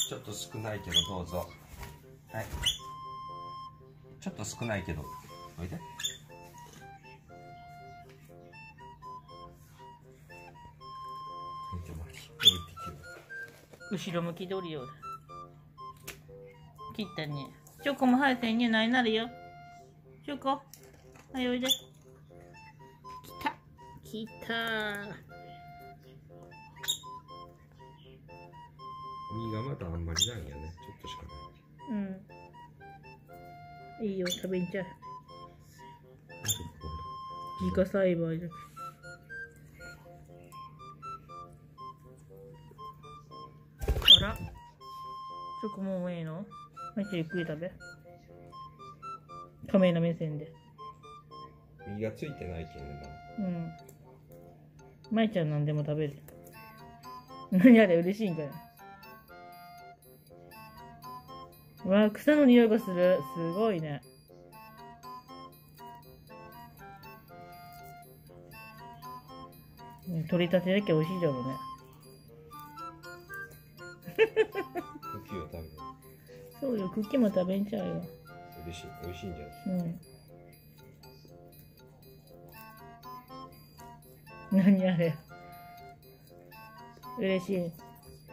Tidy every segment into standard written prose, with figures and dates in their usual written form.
ちょっと少ないけどどうぞ。はい。ちょっと少ないけど、おいで。 後ろ向き通りよ。切ったね。チョコも生えてんねないなるよ。チョコ。はい、おいで。来た。来た。 身がまだあんまりないよね。ちょっとしかない。 うん。いいよ、食べんちゃう。自家栽培だ。あら。チョコもういいの？はい、ゆっくり食べ。カメラ目線で。 身がついてないけんね。 うん。まいちゃんなんでも食べる。何あれ嬉しいんかい。うわ、草の匂いがする。すごいね。取り立てだけ美味しいだろうね。 茎を食べる。 そうよ、茎も食べんちゃうよ。 美味しいんじゃない？うん。何あれ。嬉しい。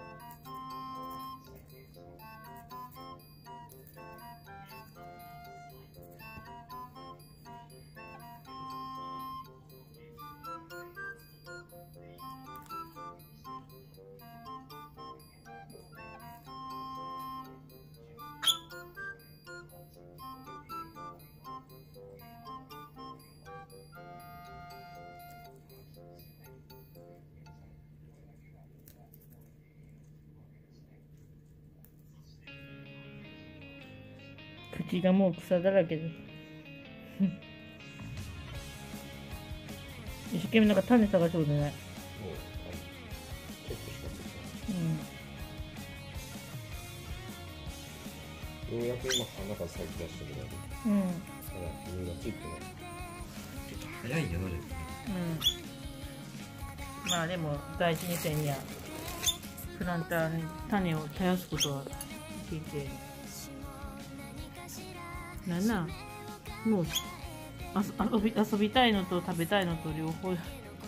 口がもう草だらけです。一生懸命なんか種探しようでね。 ちょっとしかついてない。ようやく今花が咲き出してるので。まだ実がついてない。ちょっと早いんやな、 まあでも大事にせんや。プランターに種を絶やすことは聞いて。なんなんもう遊びたいのと食べたいのと両方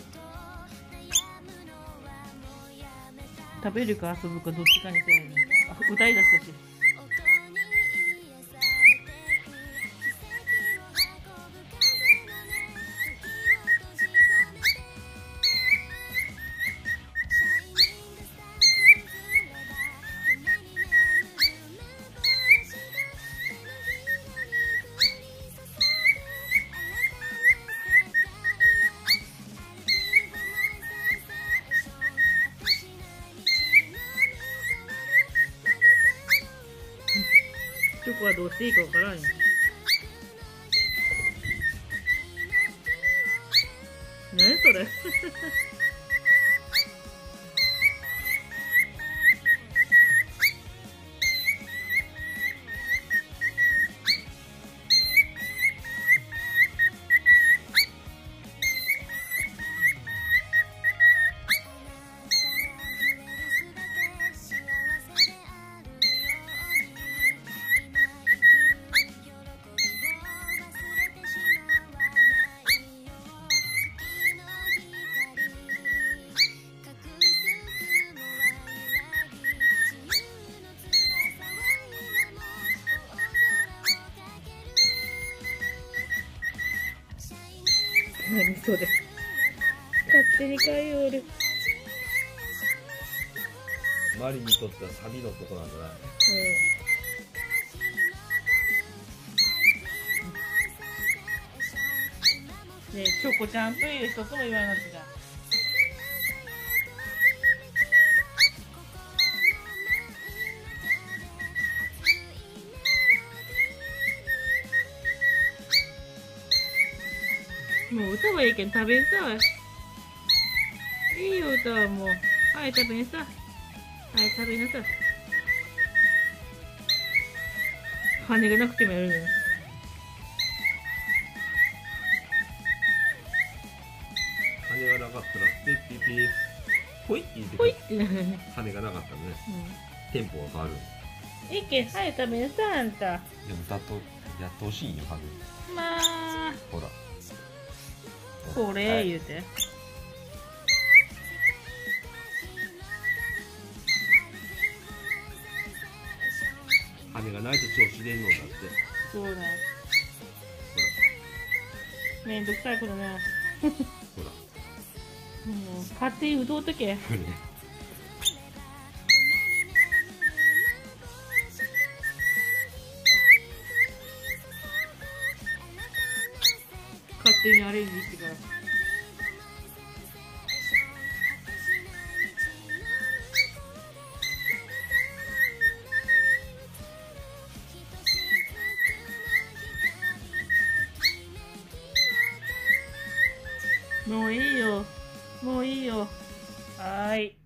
食べるか遊ぶかどっちかにせよね。歌い出したし。チョコはどうしていいかわからんよ。何それ何それ勝手に買いおる。 マリにとってはサビのとこなんだな。 ねえ、チョコちゃんという一つも言わなかったじゃん。もう歌はいいけん食べんさ。いいよ歌はもう。はい食べんさ。はい食べなさい。羽がなくてもやるね。 羽がなかったらピッピッピッポイって言ってくる。羽がなかったね。 テンポが変わる。 いけ、はい食べなさいあんた。 いや歌とやってほしいよハグ。 まあほらこれ、 はい、 言うて。 羽がないと調子出んのだって。 そうだ。めんどくさいことね。 ほら勝手に歌うとけ。 これ勝手にアレンジしてから。もういいよ。もういいよ。はーい。